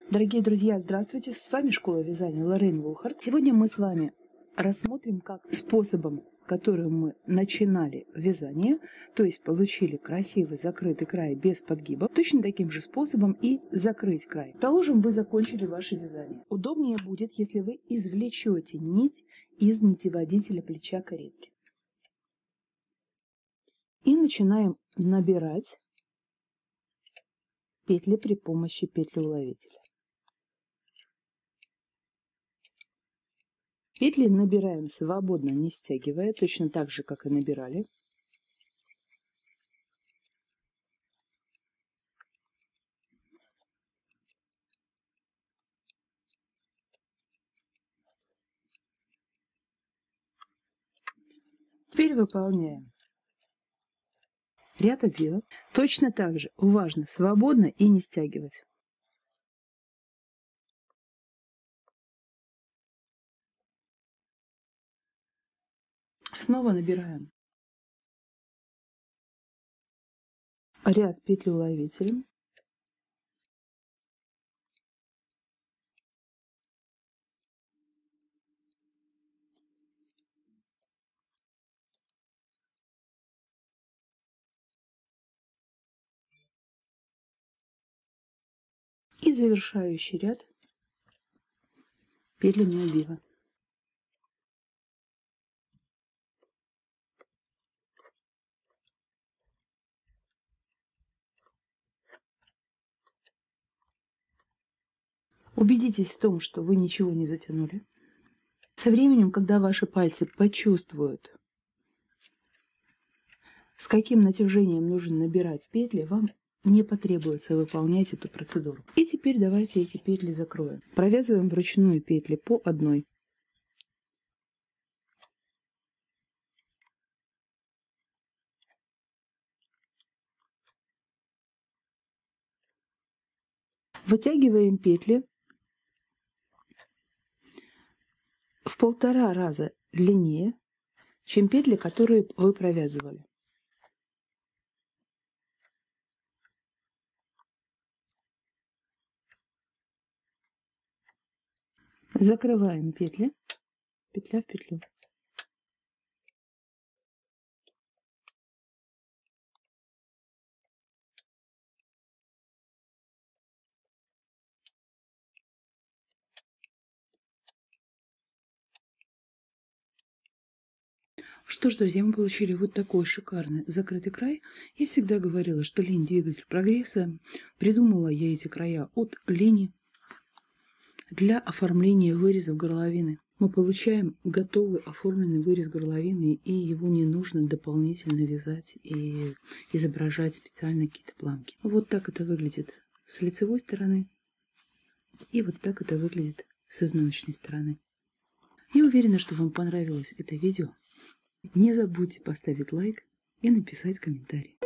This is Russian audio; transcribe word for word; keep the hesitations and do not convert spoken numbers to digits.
Дорогие друзья, здравствуйте! С вами Школа вязания Лорен Вулхард. Сегодня мы с вами рассмотрим, как способом, которым мы начинали вязание, то есть получили красивый закрытый край без подгиба, точно таким же способом и закрыть край. Положим, вы закончили ваше вязание. Удобнее будет, если вы извлечете нить из нитеводителя плеча каретки. И начинаем набирать петли при помощи петлеуловителя. Петли набираем свободно, не стягивая, точно так же, как и набирали. Теперь выполняем ряд обвивок. Точно так же важно свободно и не стягивать. Снова набираем ряд петлеуловителем. И завершающий ряд петлями обвива. Убедитесь в том, что вы ничего не затянули. Со временем, когда ваши пальцы почувствуют, с каким натяжением нужно набирать петли, вам не потребуется выполнять эту процедуру. И теперь давайте эти петли закроем. Провязываем вручную петли по одной. Вытягиваем петли в полтора раза длиннее, чем петли, которые вы провязывали. Закрываем петли, петля в петлю. Что ж, друзья, мы получили вот такой шикарный закрытый край. Я всегда говорила, что лень – двигатель прогресса. Придумала я эти края от лени для оформления вырезов горловины. Мы получаем готовый оформленный вырез горловины, и его не нужно дополнительно вязать и изображать специально какие-то планки. Вот так это выглядит с лицевой стороны, и вот так это выглядит с изнаночной стороны. Я уверена, что вам понравилось это видео. Не забудьте поставить лайк и написать комментарий.